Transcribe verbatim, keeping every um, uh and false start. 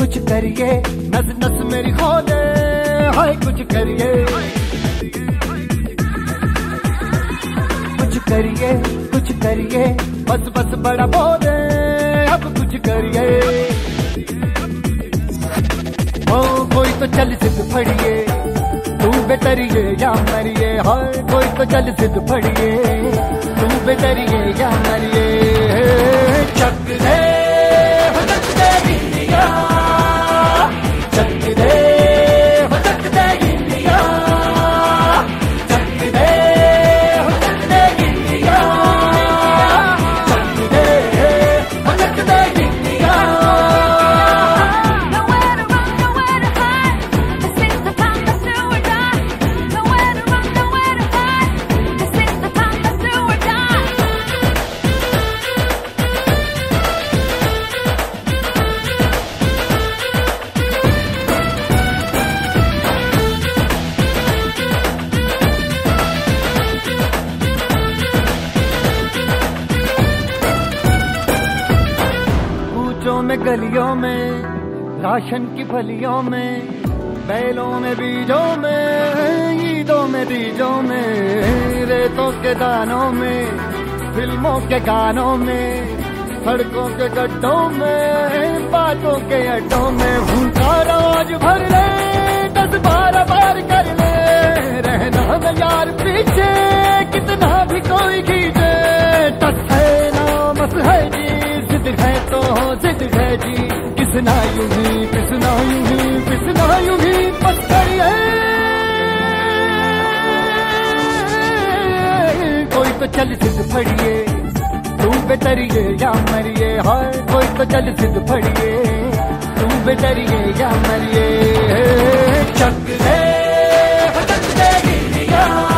कुछ करिए, नस नस मेरी खो दे, हाय कुछ करिए, कुछ करिए, कुछ करिए, बस बस बड़ा बोले, अब कुछ करिए। ओ कोई तो चल सिद्ध फड़िए, तू बेतरिए या मरिए, हाय कोई तो चल सिद्ध फड़िए, तू बेतरिए या मरिए। चक दे हो चक दे गिल्लिया, चक दे हो चक दे गिल्लिया, चक दे हो चक दे गिल्लिया, चक दे हो चक दे गिल्लिया। में गलियों में, राशन की फलियों में, बैलों में बीजों में, ईदों में बीजों में, रेतों के दानों में, फिल्मों के गानों में, सड़कों के गड्ढों में, बातों के अड्डों में, भूखा रोज भर ले, दस बारह बार कर ले, रहना न यार पीछे, कितना भी कोई खींचे, टस है ना मस है जी, जिद है तो जिद है जी, किसना यूं ही किसना यूं ही किसना यूं ही पत्थर है। कोई तो चल सिद्ध फड़िए, तू बेतरिए या मरिए, हाय कोई तो चल सिद्ध फड़िए, तू बेतरिए या मरिए। चक दे हो चक दे गिल्लिया,